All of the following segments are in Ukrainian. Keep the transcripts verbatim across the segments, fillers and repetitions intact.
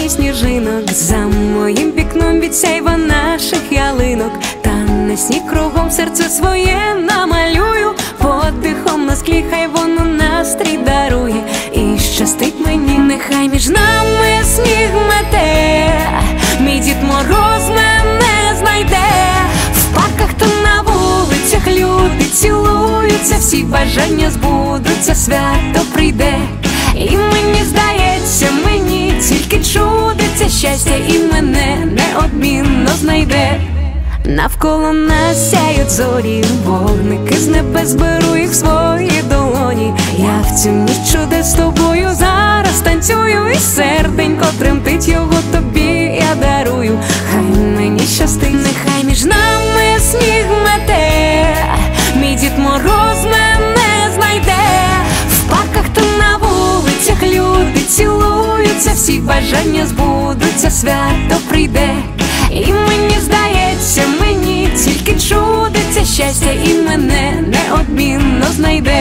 тумані сніжинок, за моїм вікном відсяйва наших ялинок. Та не сніг кругом, серце своє намалюю, подихом на склі, хай воно настрій дарує. І щастить мені, нехай між нами сніг мете, мій Дід Мороз мене знайде. В парках та на вулицях люди цілуються, всі бажання збудуться, свято прийде. І мені здається, мені тільки чудиться, щастя і мене неодмінно знайде. Навколо нас сяють зорі, вогники з небес, беру їх в свої долоні. Я в цю ніч чудес з тобою зараз танцюю, і серденько тремтить, його тобі я дарую. Хай мені щастить, нехай між нами сніг мете, мій Дід Мороз мене знайде. В парках та на вулицях люди цілуються, всі бажання збудуться, свято прийде. І мені здається, мені тільки чудиться, щастя і мене неодмінно знайде.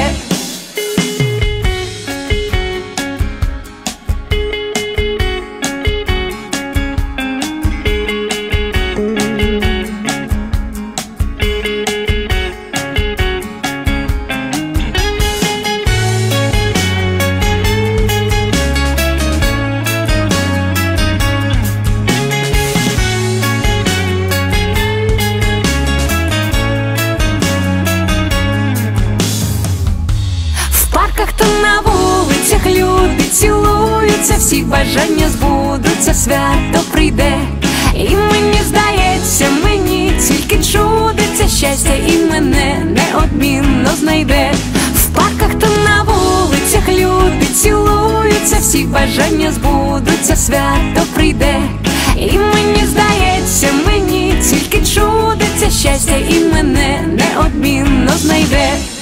Та на вулицях люди цілуються, всі бажання збудуться, свято прийде. І мені здається, мені тільки чудиться, щастя і мене неодмінно знайде. В парках та на вулицях люди цілуються, всі бажання збудуться, свято прийде. І мені здається, мені тільки чудиться, щастя і мене неодмінно знайде.